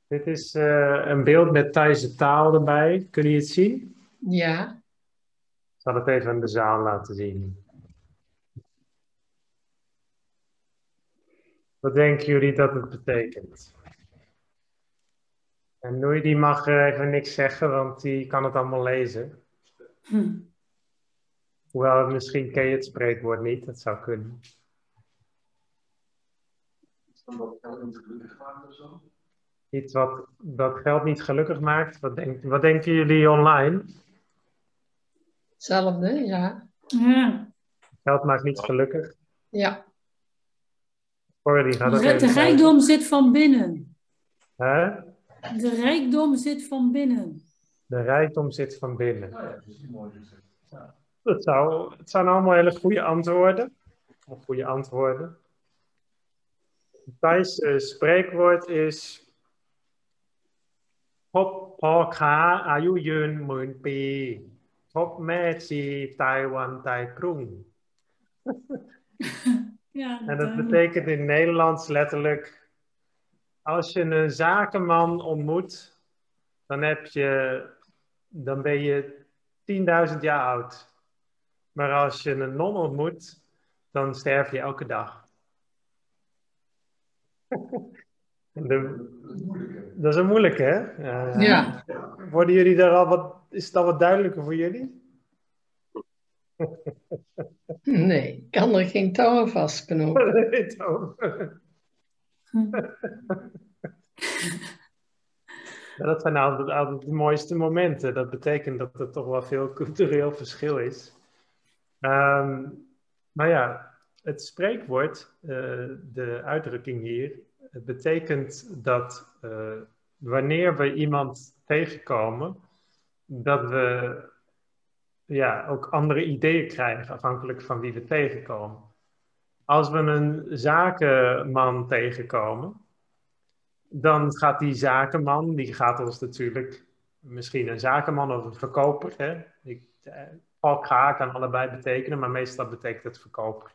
Dit is een beeld met Thaise taal erbij. Kunnen jullie het zien? Ja, Ik zal het even aan de zaal laten zien. Wat denken jullie dat het betekent? En Noei die mag even niks zeggen, want die kan het allemaal lezen. Hoewel, misschien ken je het spreekwoord niet, dat zou kunnen. Iets wat dat geld niet gelukkig maakt. Wat denken jullie online? hetzelfde, ja. Ja. Geld maakt niet gelukkig. Ja, Corrie gaat ook even De kijken. rijkdom zit van binnen. Hè? De rijkdom zit van binnen. De rijkdom zit van binnen. Het zijn allemaal hele goede antwoorden. Of goede antwoorden. Het Thaise spreekwoord is Thop po kha ayu yun mun pi. Thop me chi Taiwan tai krung. Ja, En dat betekent in Nederlands letterlijk: als je een zakenman ontmoet, dan ben je 10.000 jaar oud. Maar als je een non ontmoet, dan sterf je elke dag. Dat is een moeilijke, hè? ja. Worden jullie daar is het al wat duidelijker voor jullie? Nee, ik kan er geen touwen vastknopen. Dat zijn altijd de mooiste momenten. Dat betekent dat er toch wel veel cultureel verschil is. Maar ja, het spreekwoord, de uitdrukking hier, het betekent dat wanneer we iemand tegenkomen, dat we ook andere ideeën krijgen, afhankelijk van wie we tegenkomen. Als we een zakenman tegenkomen, dan gaat die zakenman, die gaat ons natuurlijk, misschien een zakenman of een verkoper, hè? Ga kan allebei betekenen, maar meestal betekent het verkoper.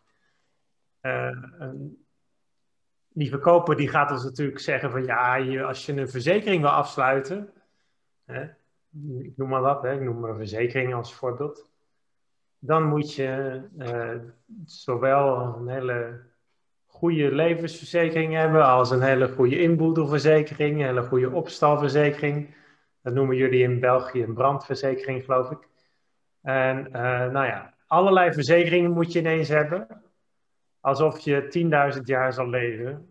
Die verkoper die gaat ons natuurlijk zeggen van ja, als je een verzekering wil afsluiten, hè, ik noem maar wat, hè, ik noem maar een verzekering als voorbeeld, dan moet je zowel een hele goede levensverzekering hebben als een hele goede inboedelverzekering, een hele goede opstalverzekering. Dat noemen jullie in België een brandverzekering, geloof ik. En nou ja, allerlei verzekeringen moet je ineens hebben, alsof je 10.000 jaar zal leven.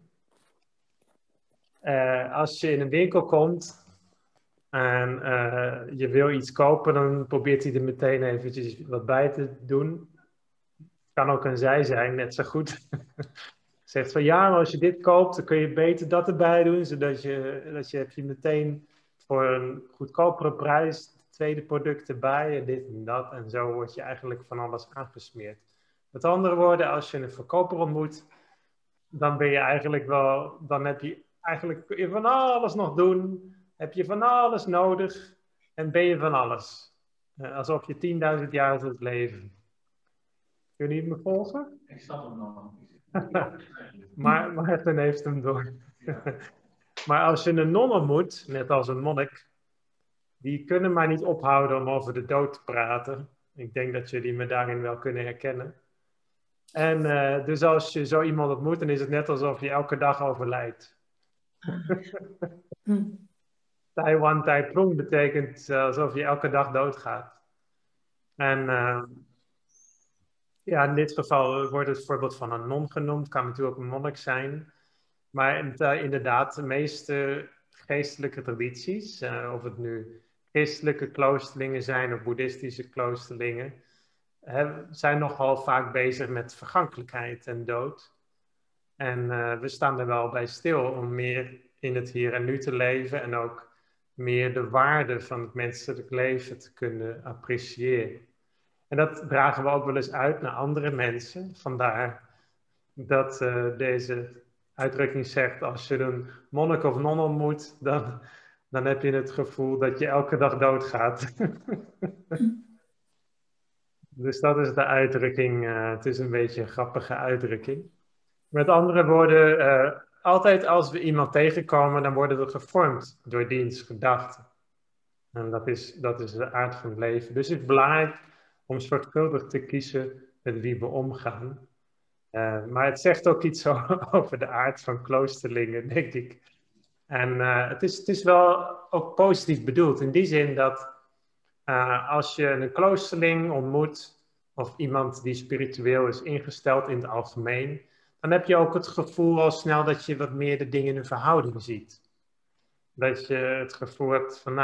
Als je in een winkel komt en je wil iets kopen, dan probeert hij er meteen eventjes wat bij te doen. Kan ook een zij zijn, net zo goed. Zegt van ja, maar als je dit koopt, dan kun je beter dat erbij doen, zodat heb je meteen voor een goedkopere prijs het tweede product erbij en dit en dat. En zo word je eigenlijk van alles aangesmeerd. Met andere woorden, als je een verkoper ontmoet, dan ben je eigenlijk wel, dan heb je eigenlijk kun je van alles nog doen, heb je van alles nodig en ben je van alles. Alsof je 10.000 jaar zult leven. Kunnen jullie me volgen? Ik snap hem nog niet. Maar Maarten heeft hem door. Maar als je een non ontmoet, net als een monnik, die kunnen maar niet ophouden om over de dood te praten. Ik denk dat jullie me daarin wel kunnen herkennen. En dus als je zo iemand ontmoet, dan is het net alsof je elke dag overlijdt. Taiwan Tai Prung betekent alsof je elke dag doodgaat. En ja, in dit geval wordt het voorbeeld van een non genoemd, kan natuurlijk ook een monnik zijn. Maar inderdaad, de meeste geestelijke tradities, of het nu christelijke kloosterlingen zijn of boeddhistische kloosterlingen, zijn nogal vaak bezig met vergankelijkheid en dood. En we staan er wel bij stil om meer in het hier en nu te leven en ook meer de waarde van het menselijk leven te kunnen appreciëren. En dat dragen we ook wel eens uit naar andere mensen. Vandaar dat deze uitdrukking zegt, als je een monnik of non ontmoet, dan heb je het gevoel dat je elke dag doodgaat. Dus dat is de uitdrukking. Het is een beetje een grappige uitdrukking. Met andere woorden, altijd als we iemand tegenkomen, dan worden we gevormd door diens gedachten. En dat is de aard van het leven. Dus het is belangrijk om zorgvuldig te kiezen met wie we omgaan. Maar het zegt ook iets over de aard van kloosterlingen, denk ik. En het is wel ook positief bedoeld. In die zin dat als je een kloosterling ontmoet, of iemand die spiritueel is ingesteld in het algemeen, dan heb je ook het gevoel al snel dat je wat meer de dingen in een verhouding ziet. Dat je het gevoel hebt van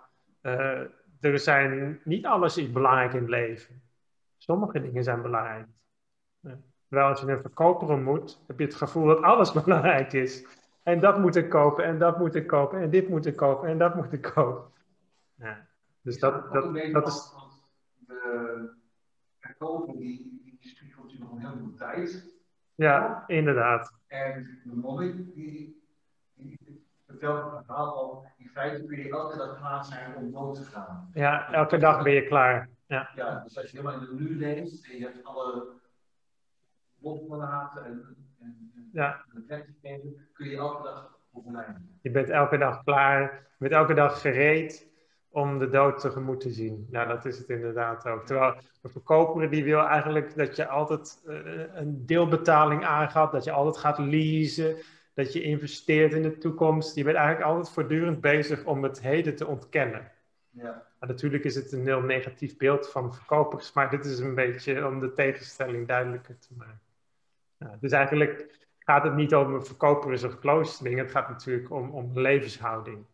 niet alles is belangrijk in het leven. Sommige dingen zijn belangrijk. Terwijl als je een verkoper ontmoet, heb je het gevoel dat alles belangrijk is. En dat moet ik kopen, en dat moet ik kopen, en dit moet ik kopen, en dat moet ik kopen. Ja. Dus dat is... De verkoper die spreekt natuurlijk nog een heleboel tijd. Ja, inderdaad. En de monnik die vertelt een verhaal al, in feite kun je elke dag klaar zijn om dood te gaan. Ja, elke dag ben je klaar. Ja, dus als je helemaal in het nu leeft en je hebt alle lotgelaten en de plek gegeven, kun je elke dag overlijden. Je bent elke dag klaar, je bent elke dag gereed om de dood tegemoet te zien. Ja, dat is het inderdaad ook. Terwijl de verkoper die wil eigenlijk dat je altijd een deelbetaling aangaat, dat je altijd gaat leasen, dat je investeert in de toekomst. Je bent eigenlijk altijd voortdurend bezig om het heden te ontkennen. Ja. Maar natuurlijk is het een heel negatief beeld van verkopers, maar dit is een beetje om de tegenstelling duidelijker te maken. Ja, dus eigenlijk gaat het niet om een verkoper of kloosterling, het gaat natuurlijk om levenshouding.